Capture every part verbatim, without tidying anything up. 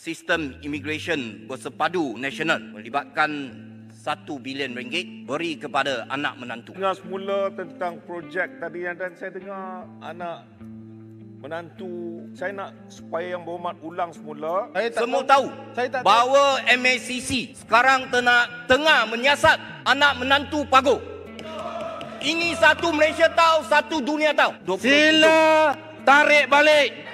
sistem immigration bersepadu nasional melibatkan satu bilion ringgit beri kepada anak menantu. Dengar semula tentang projek tadi dan saya dengar anak menantu. Saya nak supaya Yang Berhormat ulang semula. Saya Semua tahu, saya tak bahawa M A C C sekarang tengah, tengah menyiasat anak menantu Paguh. Ini satu Malaysia tahu, satu dunia tahu. Sila tarik balik.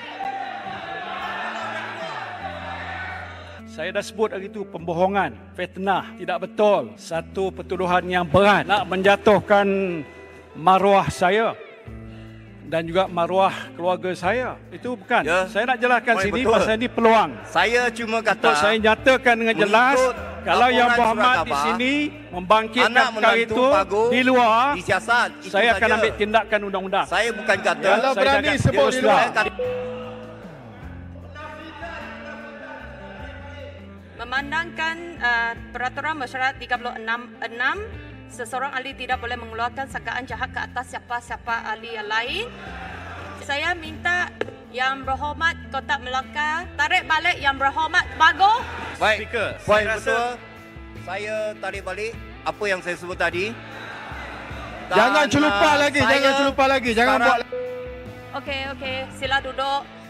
Saya dah sebut hari itu pembohongan, fitnah, tidak betul. Satu pertuduhan yang berat nak menjatuhkan maruah saya dan juga maruah keluarga saya. Itu bukan. Ya. Saya nak jelaskan Baik, sini betul. Pasal ini peluang. Saya cuma kata untuk saya nyatakan dengan jelas kalau Yang Berhormat di sini membangkitkan perkara itu di luar, disiasat, saya akan saja. ambil tindakan undang-undang. Saya bukan kata kalau berani sebut di luar. Memandangkan uh, Peraturan Mesyuarat tiga puluh enam, seseorang ahli tidak boleh mengeluarkan sangkaan jahat ke atas siapa-siapa ahli yang lain. Saya minta Yang Berhormat Kotak Melaka tarik balik Yang Berhormat Paguh. Baik, Speaker, saya rasa saya tarik balik apa yang saya sebut tadi. Dan jangan celupa lagi, jangan celupa lagi, jangan buat. Okey, okey, sila duduk.